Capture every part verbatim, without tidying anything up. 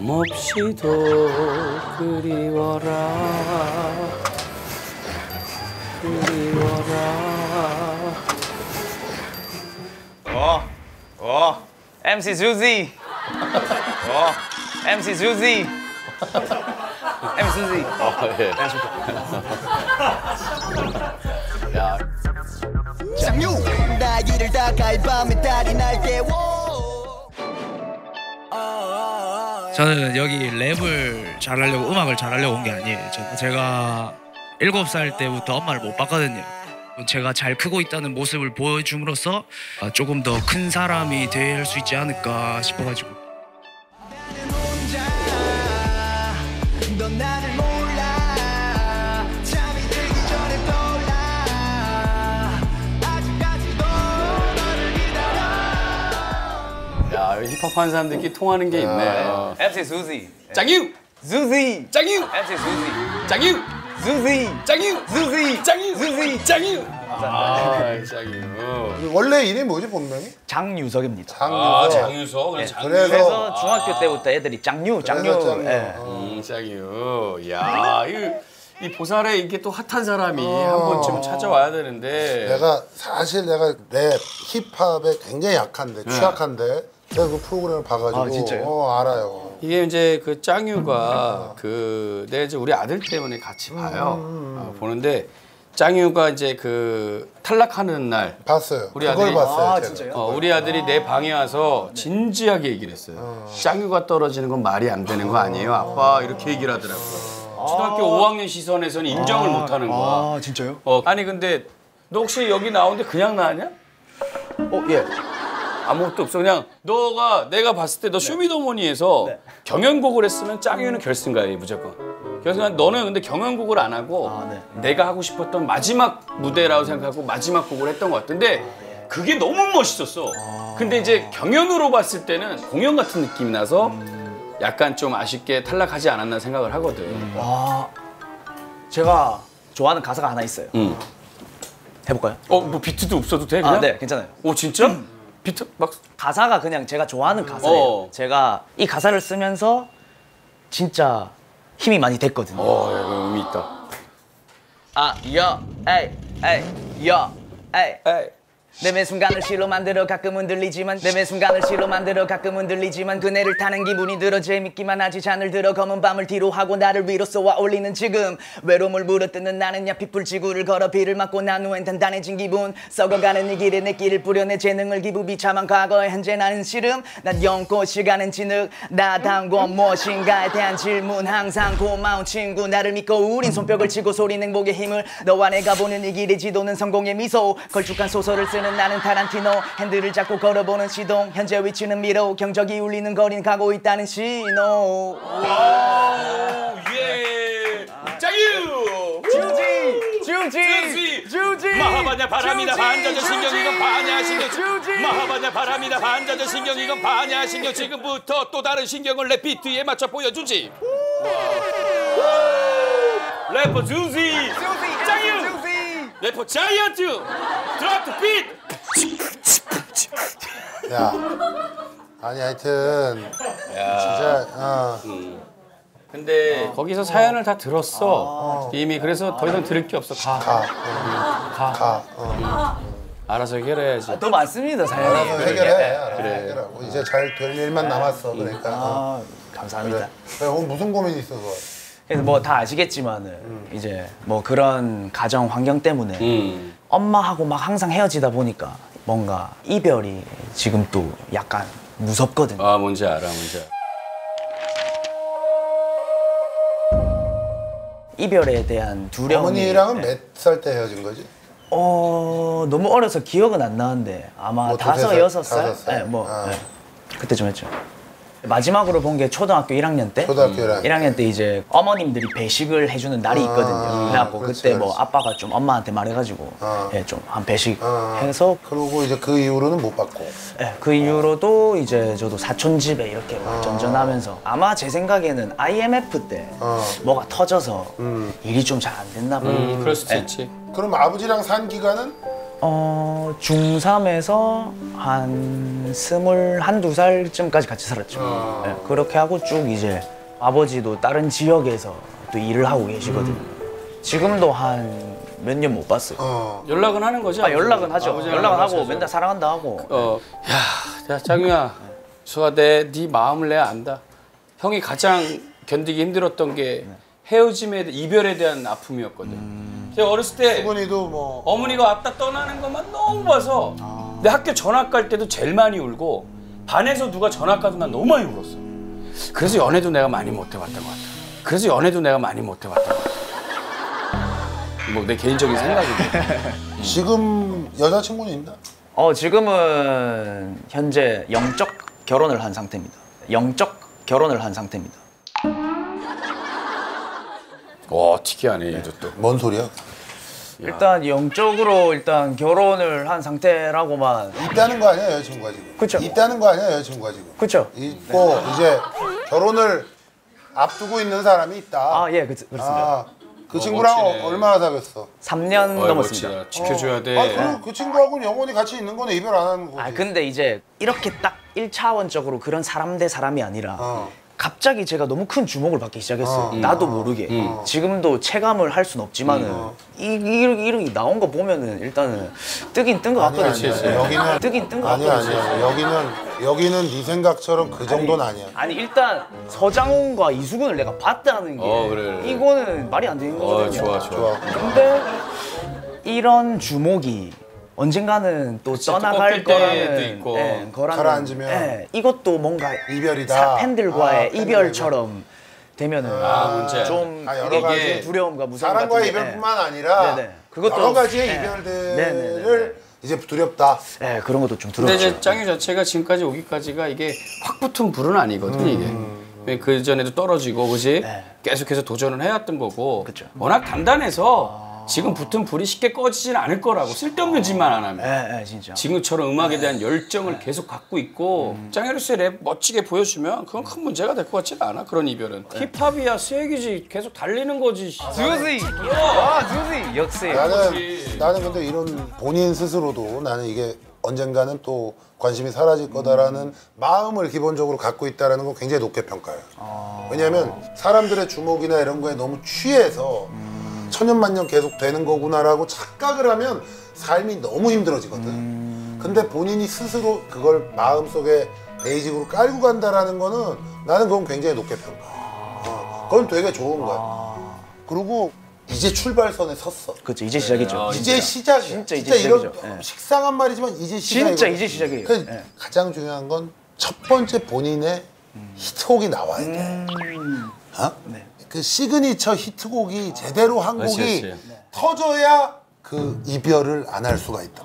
몹시도 그리워라 그리워라. 어, 어, 엠씨 주지. 어, 엠씨 주지. 엠씨 주지. 어, 예. 야. 장유 나이를 닦아 밤에 달이 날 깨워. 저는 여기 랩을 잘하려고 음악을 잘하려고 온 게 아니에요. 저, 제가 일곱 살 때부터 엄마를 못 봤거든요. 제가 잘 크고 있다는 모습을 보여줌으로써 조금 더 큰 사람이 될 수 있지 않을까 싶어가지고. 넌 나를 몰라. 잠이 들기 전에 떠올라. 아직까지도 너를 기다려. 야, 힙합 하는 사람들끼리 통하는 게 있네. 엠씨 주지. 짱유! 주지. 짱유! 엠씨 주지. 짱유! 주지. 짱유! 주지. 짱유! 주지! 짱유! 아, 짱유. 원래 이름이 뭐지 본명이? 장유석입니다. 장유석. 아, 장유서. 그래, 네. 장유. 그래서 그래서 중학교 때부터 애들이 짱유, 짱유. 그래서 짱유. 예. 음, 짱유. 야, 이, 이 보살에 이게 또 핫한 사람이 한 번쯤 찾아와야 되는데. 내가 사실 내가 랩, 힙합에 굉장히 약한데 취약한데 내가 그 프로그램을 봐가지고 아, 진짜요? 어, 알아요. 이게 이제 그 짱유가 그 내가 이제 우리 아들 때문에 같이 봐요. 어, 보는데 짱유가 이제 그 탈락하는 날 봤어요. 우리 그걸 아들이- 봤어요. 아, 제가. 진짜요? 어, 우리 아들이 내 방에 와서 진지하게 얘기를 했어요. 짱유가 떨어지는 건 말이 안 되는 거 아니에요, 아빠? 이렇게 얘기를 하더라고요. 초등학교 오 학년 시선에서는 인정을 못 하는 거야. 아, 진짜요? 어, 아니 근데 너 혹시 여기 나오는데 그냥 나왔냐? 어, 예. 아무것도 없어. 그냥 너가 내가 봤을 때 너 쇼미더머니에서 네. 경연곡을 했으면 짱유는 결승가에 무조건. 그래서 너는 근데 경연곡을 안 하고 아, 네. 내가 하고 싶었던 마지막 무대라고 생각하고 마지막 곡을 했던 것 같은데 그게 너무 멋있었어. 근데 이제 경연으로 봤을 때는 공연 같은 느낌이 나서 약간 좀 아쉽게 탈락하지 않았나 생각을 하거든. 아, 제가 좋아하는 가사가 하나 있어요. 응. 해볼까요? 어, 뭐 비트도 없어도 돼 그냥? 아, 네, 괜찮아요. 오, 진짜? 비트 막 가사가 그냥 제가 좋아하는 가사예요. 어. 제가 이 가사를 쓰면서 진짜 힘이 많이 됐거든요. 어, 야, 이거 의미 있다. 아, 여, 에이, 에이, 여, 에이. 에이. 내 매 순간을 시로 만들어 가끔 흔들리지만 내 매 순간을 시로 만들어 가끔 흔들리지만 그네를 타는 기분이 들어 재밌기만 하지 잔을 들어 검은 밤을 뒤로 하고 나를 위로 쏘아 올리는 지금 외로움을 물어뜯는 나는 야 pit불 지구를 걸어 비를 맞고 난 후엔 단단해진 기분 썩어가는 이 길에 내 길을 뿌려 내 재능을 기부 비참한 과거에 현재 나는 시름 난 영고 시간은 진흙 나다운 건 무엇인가에 대한 질문 항상 고마운 친구 나를 믿고 우린 손뼉을 치고 소린 행복의 힘을 너와 내가 보는 이 길의 지도는 성공의 미소 걸쭉한 소설을 쓰는 나는 타란티노 핸들을 잡고 걸어보는 시동 현재 위치는 미로 경적이 울리는 거리는 가고 있다는 신호 와우, 예. 짱유! 주지 주지 주지 마하바냐 바람이다 주지, 반자저 신경 주지, 이건 반야 신경 주지. 마하바냐 바람이다 반자저 신경 이건 반야 신경 지금부터 또 다른 신경을 내 비트에 맞춰 보여주지 래퍼 주지 짱유 래퍼 자이언트 드랍 더 비트 야, 아니 하여튼 진짜 어. 근데 거기서 사연을 다 들었어 이미. 그래서 더 이상 들을 게 없어. 가. 가, 어. 가. 가. 어. 알아서 해결해야지. 더 많습니다 사연이 알아서 해결해. 알아서 해결하고 이제 잘 될 일만 남았어. 그러니까. 어. 아, 감사합니다 그래. 그래, 오늘 무슨 고민이 있어서? 그래서 뭐 다 아시겠지만은 음. 이제 뭐 그런 가정 환경 때문에 음. 엄마하고 막 항상 헤어지다 보니까 뭔가 이별이 지금 또 약간 무섭거든요. 아, 뭔지 알아, 뭔지 알아. 이별에 대한 두려움이 어머니랑은 네. 몇 살 때 헤어진 거지? 어 너무 어려서 기억은 안 나는데 아마 뭐 다섯 두세 여섯 살? 살, 다섯 살? 네, 뭐 아. 네. 그때쯤 했죠. 마지막으로 본 게 초등학교 일 학년 때. 초등학교 일 학년. 일 학년 때 이제 어머님들이 배식을 해주는 날이 있거든요. 아, 그래갖고 그렇지, 그때 뭐 그렇지. 아빠가 좀 엄마한테 말해가지고 아. 예, 좀 한 배식 아. 해서 그러고 이제 그 이후로는 못 받고. 예, 그 이후로도 이제 저도 사촌 집에 이렇게 막 아. 전전하면서 아마 제 생각에는 아이엠에프 때 어. 뭐가 터져서 음. 일이 좀 잘 안 됐나 봐요. 음, 그럴 수도 예. 있지. 그럼 아버지랑 산 기간은 어, 중삼에서 한 스물 한두 살쯤까지 같이 살았죠. 어. 네, 그렇게 하고 쭉 이제 아버지도 다른 지역에서 또 일을 하고 계시거든요. 지금도 한 몇 년 못 봤어요. 어. 연락은 하는 거죠? 아, 연락은 하죠. 아버지랑 연락은 하고 연락하셔서. 맨날 사랑한다 하고. 어, 야, 야 짱유야, 수아 내네 마음을 내야 안다. 형이 가장 견디기 힘들었던 게 헤어짐에 이별에 대한 아픔이었거든. 제가 어렸을 때 수근이도 뭐 어머니가 왔다 떠나는 것만 너무 봐서 내 학교 전학 갈 때도 제일 많이 울고 반에서 누가 전학 가도 난 너무 많이 울었어. 그래서 연애도 내가 많이 못 해봤던 것 같아. 그래서 연애도 내가 많이 못 해봤던 것 같아. 뭐 내 개인적인 생각인데. 지금 여자친구는 있나? 어, 지금은 현재 영적 결혼을 한 상태입니다. 영적 결혼을 한 상태입니다. 와 특이하네 얘도 또. 뭔 소리야? 일단 영적으로 일단 결혼을 한 상태라고만. 있다는 거 아니야 여자친구가 지금? 그쵸. 있다는 거 아니야 여자친구가 지금? 그쵸? 있고 이제 결혼을 앞두고 있는 사람이 있다. 아, 예, 그, 그렇습니다. 아, 그 친구랑 멋지네. 얼마나 사귀었어? 삼 년 어이, 넘었습니다. 멋지다. 지켜줘야 돼. 아, 그, 그 친구하고는 영원히 같이 있는 거네. 이별 안 하는 거지. 아, 근데 이제 이렇게 딱 일차원적으로 그런 사람 대 사람이 아니라 어. 갑자기 제가 너무 큰 주목을 받기 시작했어요. 어. 나도 모르게. 지금도 체감을 할 순 없지만은 이, 이, 이름이 나온 거 보면은 일단은 뜨긴 뜬 거 아니야, 같거든요. 아니야. 여기는 뜨긴 뜬 거 아니야 같거든요. 아니야. 여기는 여기는 네 생각처럼 그 정도는 아니야. 아니 일단 서장훈과 이수근을 내가 봤다는 게 어, 그래, 그래. 이거는 말이 안 되는 어 거거든요. 좋아 좋아. 근데 이런 주목이 언젠가는 또 또 떠나갈 꺾일 때도 거라는 있고. 예, 거라는 가라앉으면. 예, 이것도 뭔가 이별이다. 사- 팬들과의 아, 팬들과 이별처럼 되면은 아, 문제야. 좀 아, 여러 이게 가지 두려움과 무서움 사랑과의 같은 게, 이별뿐만 아니라 네네. 그것도- 여러 가지의 네. 이별들을 네네네네. 이제 두렵다. 예, 예, 그런 것도 좀 근데 두렵죠. 이제 짱유 자체가 지금까지 오기까지가 이게 확 붙은 불은 아니거든 이게. 그 전에도 떨어지고 그지 네. 계속해서 도전을 해왔던 거고. 그쵸. 워낙 단단해서 지금 붙은 불이 쉽게 꺼지진 않을 거라고. 쓸데없는 짓만 안 하면. 예, 예, 진짜. 지금처럼 음악에 대한 열정을 계속 갖고 있고 짱이로스의 랩 멋지게 보여주면 그건 큰 문제가 될 것 같지는 않아. 그런 이별은 힙합이야 스웩이지 계속 달리는 거지. 주지. 아, 주지. 역시. 나는 나는 근데 이런 본인 스스로도 나는 이게 언젠가는 또 관심이 사라질 거다라는 마음을 기본적으로 갖고 있다라는 건 굉장히 높게 평가해요. 왜냐하면 사람들의 주목이나 이런 거에 너무 취해서 천년만년 계속 되는 거구나라고 착각을 하면 삶이 너무 힘들어지거든. 근데 본인이 스스로 그걸 마음속에 베이직으로 깔고 간다라는 거는 나는 그건 굉장히 높게 평가해. 어, 그건 되게 좋은 거야. 그리고 이제 출발선에 섰어. 그렇죠. 이제 시작이죠. 아, 이제 시작이야. 진짜 이제 이런 시작이죠. 예. 식상한 말이지만 이제 시작이야. 진짜 이제 시작이에요. 그래서 예. 가장 중요한 건 첫 번째 본인의 히트곡이 나와야 돼. 어? 네. 그 시그니처 히트곡이 제대로 한 그렇지, 곡이 그렇지. 터져야 그 이별을 안 할 수가 있다.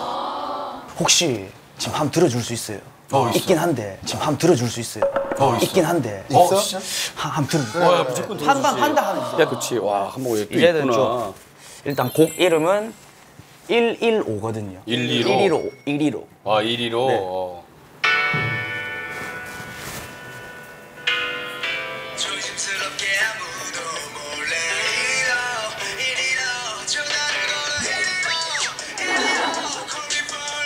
혹시 지금 한번 들어줄 수 있어요? 어, 있어. 있긴 한데 지금 한번 들어줄 수 있어요? 어, 있어. 있긴 한데 어 있어? 진짜? 한, 한번 들어. 와 야, 무조건 들어주지. 한방 한다 하는 거. 야 그치. 와 한번 여기 또 이제는 있구나. 좀 일단 곡 이름은 일일오거든요. 일일오. 일일오. 일일오. 와 일위로. 네. 어. 조심스럽게 아무도 몰래 이리로 이리로 전화를 걸어 이리로 이리로 call me for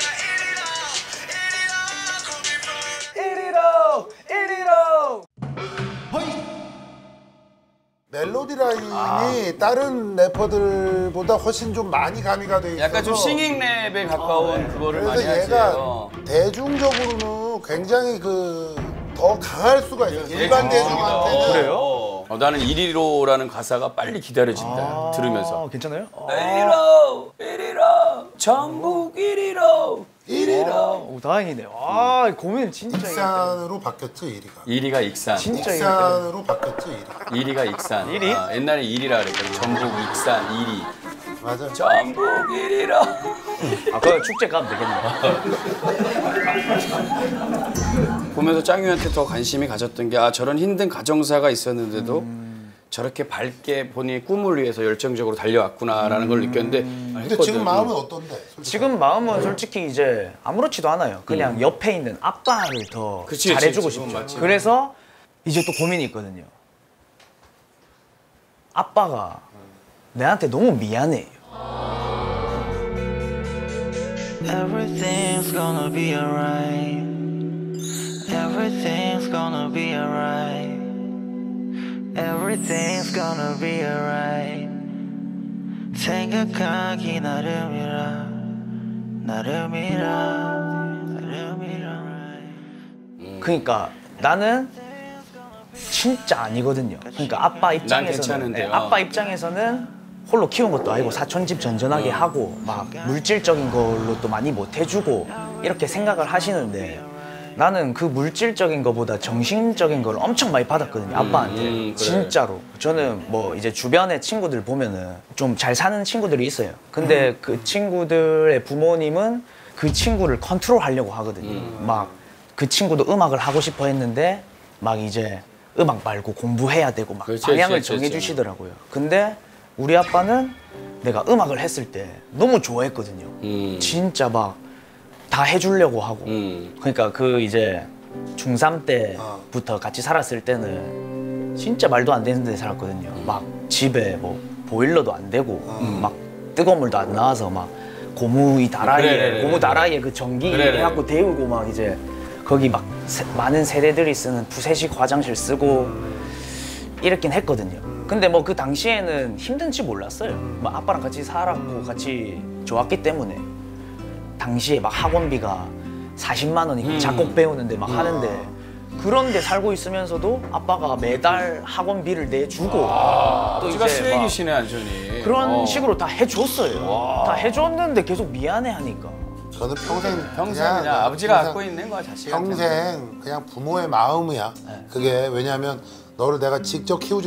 이리로 이리로 call me for 일일오. 일일오. 멜로디 라인이 다른 래퍼들보다 훨씬 좀 많이 가미가 돼 있어서 약간 좀 싱잉 랩에 가까운 그거를 많이 그래서 하지. 얘가 어. 대중적으로는 굉장히 그 더 강할 수가 있어. 일반 대중한테는 그래요? 어. 어, 나는 일위로라는 가사가 빨리 기다려진다. 들으면서. 아, 괜찮아요? 일위로 일위로 전북 일위로 일위로. 오, 다행이네. 아, 고민 진짜. 익산으로 바뀌었지 일이가. 일위가 익산. 진짜 익산으로 바뀌었지 일이가. 일위가 익산. 일위? 아, 옛날에 일위라 그랬거든. 전북 익산 일위. 맞아. 전북 일위로. 아, 그 축제 가면 되겠네. 보면서 짱유한테 더 관심이 가졌던 게 아 저런 힘든 가정사가 있었는데도 저렇게 밝게 본인의 꿈을 위해서 열정적으로 달려왔구나라는 걸 느꼈는데 아, 근데 지금 마음은 어떤데? 솔직히? 지금 마음은 솔직히 이제 아무렇지도 않아요. 그냥 옆에 있는 아빠를 더 그치, 잘해주고 그치, 지금 싶죠. 맞지. 그래서 이제 또 고민이 있거든요. 아빠가 내한테 너무 미안해요. Everything's gonna be alright. Everything's gonna be alright. Everything's gonna be alright. 생각하기 나름이라 나름이라 나름이라. 그러니까 나는 진짜 아니거든요. 그러니까 아빠 입장에서는 괜찮은데요. 네, 아빠 입장에서는 홀로 키운 것도 아니고 사촌집 전전하게 하고 막 물질적인 걸로 또 많이 못 해주고 이렇게 생각을 하시는데 나는 그 물질적인 것보다 정신적인 걸 엄청 많이 받았거든요. 아빠한테. 음, 그래. 진짜로. 저는 뭐 이제 주변에 친구들 보면은 좀 잘 사는 친구들이 있어요. 근데 그 친구들의 부모님은 그 친구를 컨트롤하려고 하거든요. 막 그 친구도 음악을 하고 싶어 했는데 막 이제 음악 말고 공부해야 되고 막 그렇지, 방향을 그렇지, 그렇지. 정해주시더라고요. 근데 우리 아빠는 내가 음악을 했을 때 너무 좋아했거든요. 음. 진짜 막 다 해주려고 하고. 음. 그러니까 그 이제 중삼 때부터 같이 살았을 때는 진짜 말도 안 되는 데 살았거든요. 막 집에 뭐 보일러도 안 되고 막 뜨거운 물도 안 나와서 막 고무 이 다라이에 그래, 그래, 그래, 고무 그래. 다라이에 그 전기 그래, 그래. 해갖고 데우고 막 이제 거기 막 세, 많은 세대들이 쓰는 부세식 화장실 쓰고 이랬긴 했거든요. 근데 뭐 그 당시에는 힘든지 몰랐어요. 막 아빠랑 같이 살았고 같이 좋았기 때문에 당시에 막 학원비가 사십만 원이고 작곡 배우는데 막 하는데 그런데 살고 있으면서도 아빠가 매달 학원비를 내주고 또 아버지가 이제 막 쓰레기시네 완전히. 그런 어. 식으로 다 해줬어요. 다 해줬는데 계속 미안해 하니까. 저는 평생 평생 그냥, 아버지가 평생- 갖고 있는 거야 자식한테. 평생 그냥 부모의 마음이야. 그게 왜냐하면 너를 내가 직접 키우지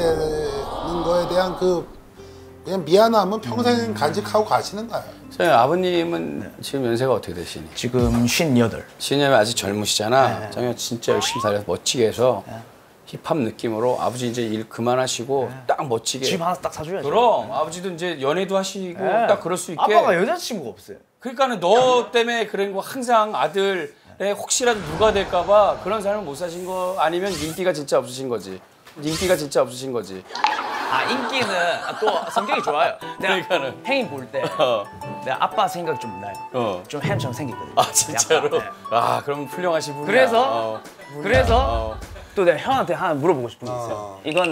못했다는 거에 대한 그 그냥 미안함은 평생 간직하고 가시는 거야. 선생님 아버님은 지금 연세가 어떻게 되시니? 지금 쉰여덟. 신념이 아직 젊으시잖아. 네. 정말 진짜 열심히 살려서 멋지게 해서 힙합 느낌으로 아버지 이제 일 그만하시고 딱 멋지게. 집 하나 딱 사줘야죠. 그럼 아버지도 이제 연애도 하시고 네. 딱 그럴 수 있게. 아빠가 여자친구가 없어요. 그러니까는 너 때문에 그런 거 항상 아들의 혹시라도 누가 될까봐 그런 삶을 못 사신 거 아니면 인기가 진짜 없으신 거지. 인기가 진짜 없으신 거지. 아 인기는 아, 또 성격이 좋아요. 내가 그러니까는. 행인 볼 때 어. 내가 아빠 생각 좀 나요. 어. 좀 햄처럼 생겼거든요. 아 진짜로? 약간, 네. 아 그럼 훌륭하신 분이야. 그래서 어, 분이야. 그래서 어. 또 내가 형한테 하나 물어보고 싶은 게 있어요. 어. 이거는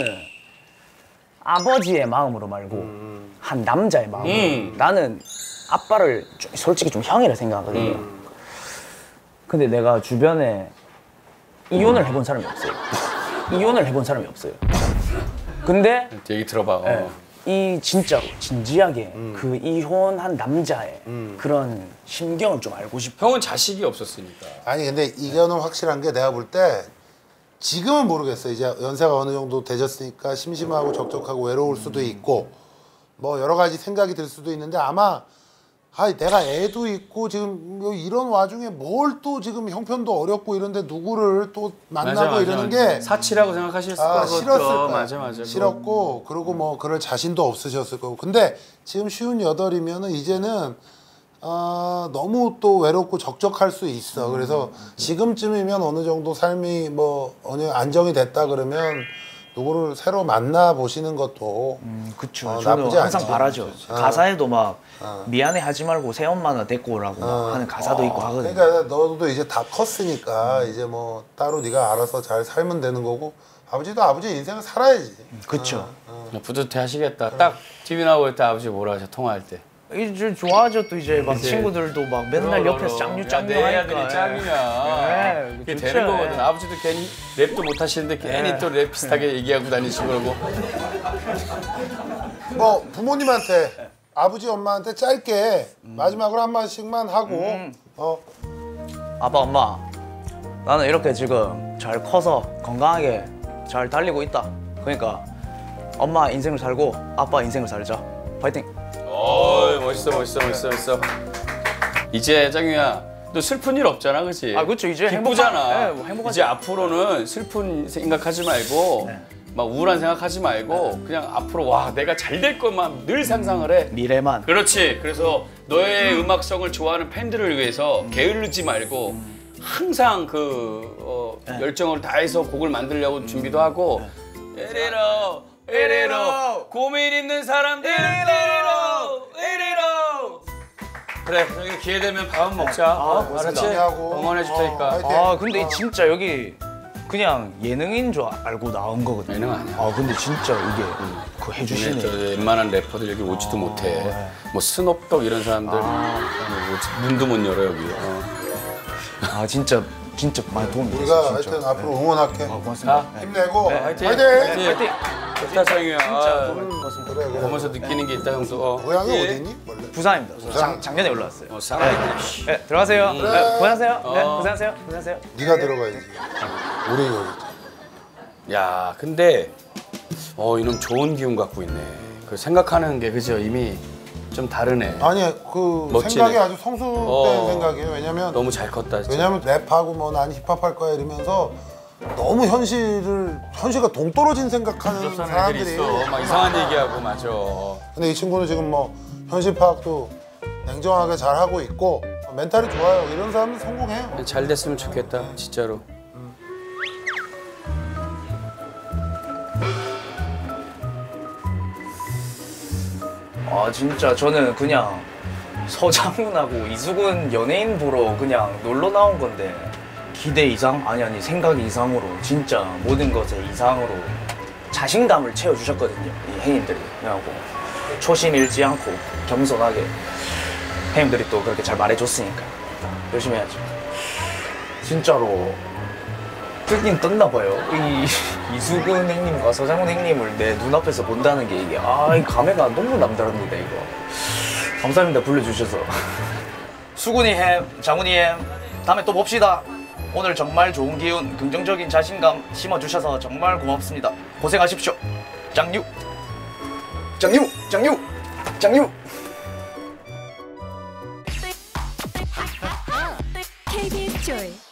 아버지의 마음으로 말고 한 남자의 마음으로. 음. 나는 아빠를 좀- 솔직히 좀 형이라 생각하거든요. 음. 근데 내가 주변에 이혼을 해본 사람이 없어요. 이혼을 해본 사람이 없어요. 근데 얘기 들어봐. 어. 이 진짜로 진지하게 그 이혼한 남자의 그런 심경을 좀 알고 싶어. 형은 자식이 없었으니까. 아니 근데 이거는 확실한 게 내가 볼 때 지금은 모르겠어. 이제 연세가 어느 정도 되셨으니까 심심하고 적적하고 외로울 수도 있고 뭐 여러 가지 생각이 들 수도 있는데 아마 아 내가 애도 있고 지금 뭐 이런 와중에 뭘 또 지금 형편도 어렵고 이런데 누구를 또 만나고 이러는 게 사치라고 생각하셨을 아, 거죠. 싫었을 거야. 맞아 맞아. 싫었고 그리고 뭐 그럴 자신도 없으셨을 거고. 근데 지금 쉬운 여덟이면은 이제는 아, 너무 또 외롭고 적적할 수 있어. 그래서 지금쯤이면 어느 정도 삶이 뭐 어느 안정이 됐다 그러면 누구를 새로 만나 보시는 것도 음, 그쵸. 어, 저는 나쁘지 항상 않지. 바라죠. 가사에도 막 미안해 하지 말고 새엄마나 데리고 오라고 막 하는 가사도 있고 하거든요. 그러니까 너도 이제 다 컸으니까 이제 뭐 따로 네가 알아서 잘 살면 되는 거고 아버지도 아버지 인생을 살아야지. 그쵸. 뿌듯해 하시겠다. 딱 티비 나오고 있다 아버지 뭐라 하셔 통화할 때. 이제 좋아져 또 이제 막 이제 친구들도 막 맨날 그럼, 옆에서 그럼. 짱류 야, 짱류 내 하니까. 아들이 짱이야. 네, 그게 좋죠. 되는 거거든. 아버지도 괜히 랩도 못 하시는데 괜히 네. 또 랩 비슷하게 얘기하고 다니시고 그러고. 뭐 부모님한테 아버지 엄마한테 짧게 마지막으로 한 마디씩만 하고 어 아빠 엄마 나는 이렇게 지금 잘 커서 건강하게 잘 달리고 있다. 그러니까 엄마 인생을 살고 아빠 인생을 살자. 파이팅. 어이 멋있어 멋있어 멋있어 멋있어. 이제 짱이야 너 슬픈 일 없잖아 그치? 아, 그쵸. 이제 기쁘잖아. 행복한- 네, 뭐 행복하죠. 이제 앞으로는 슬픈 생각하지 말고 네. 막 우울한 생각하지 말고 그냥 앞으로 와 내가 잘 될 것만 늘 상상을 해. 미래만. 그렇지. 그래서 너의 음악성을 좋아하는 팬들을 위해서 게으르지 말고 항상 그 어, 열정을 다해서 곡을 만들려고 준비도 하고 에레로 에레로 고민 있는 사람들 에레로 에레로 그래 여기 기회 되면 밥 한번 먹자. 어? 알았지? 하고. 응원해 줄 테니까. 화이팅. 아 근데 진짜 여기 그냥 예능인 줄 알고 나온 거거든요. 예능 아니야. 아 근데 진짜 이게 그 저 해주시네. 웬만한 래퍼들 여기 오지도 못해. 뭐 스놉독 이런 사람들 뭐 문도 못 열어 여기. 어. 아 진짜 진짜 많이 도움이 우리가 됐어 진짜. 하여튼 앞으로 응원할게. 아, 고맙습니다. 네. 힘내고 화이팅. 화이팅. 화이팅. 좋다 성이야. 아, 그래 그래. 보면서 느끼는 게 있다 형도. 어. 고향이 예. 어디니? 원래? 부산입니다. 부산. 작, 작년에 올라왔어요. 어, 살아있네. 씨. 네, 들어가세요. 네, 고생하세요. 네, 어. 고생하세요. 고생하세요. 네가 들어가야지. 우리 여기. 야, 근데 어 이놈 좋은 기운 갖고 있네. 그 생각하는 게 그죠 이미 좀 다르네. 아니 그 멋지네. 생각이 아주 성숙된 어. 생각이에요. 왜냐면 너무 잘 컸다. 진짜. 왜냐면 랩하고 뭐 난 힙합 할 거야 이러면서 너무 현실을 현실과 동떨어진 생각하는 사람들이 사람들이 있어. 막 이상한 얘기하고 맞아. 근데 이 친구는 지금 뭐 현실 파악도 냉정하게 잘 하고 있고 멘탈이 좋아요. 이런 사람은 성공해요. 잘 됐으면 좋겠다 진짜로. 아 진짜 저는 그냥 서장훈하고 이수근 연예인 보러 그냥 놀러 나온 건데 기대 이상? 아니 아니 생각 이상으로 진짜 모든 것에 이상으로 자신감을 채워주셨거든요 이 행인들이. 그래갖고 초심 잃지 않고 겸손하게 행인들이 또 그렇게 잘 말해줬으니까 열심히 해야죠. 진짜로 뜨긴 떴나 봐요. 이 이수근 형님과 서장훈 형님을 내 눈앞에서 본다는 게 이게 아, 이 감회가 너무 남다릅니다 이거. 감사합니다 불러주셔서. 수근이 햄, 장훈이 햄 다음에 또 봅시다. 오늘 정말 좋은 기운, 긍정적인 자신감 심어주셔서 정말 고맙습니다. 고생하십시오. 짱유, 짱유, 짱유, 짱유. 케이비에스 조이